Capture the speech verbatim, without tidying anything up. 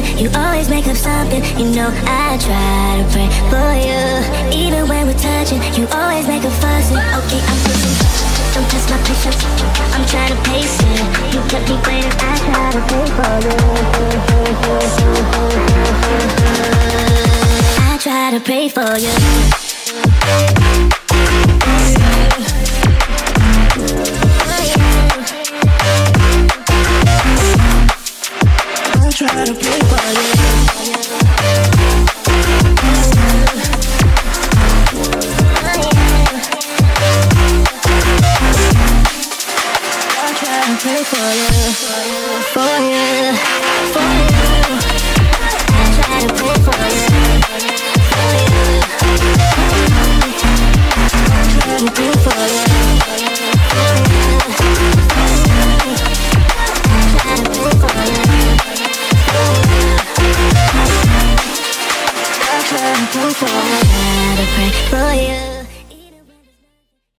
you always make up something. You know I try to pray for you. Even when we're touching, you always make a fuss. Okay, I'm pushing, don't test my patience, I'm trying to pace it. You kept me waiting, I try to pray for you. I try to pray for you. Try to play for you. I try to play for you, for you, for you. I try to play for you, for you. I try to play for you, for you. I try to play for you. I try to pray for you.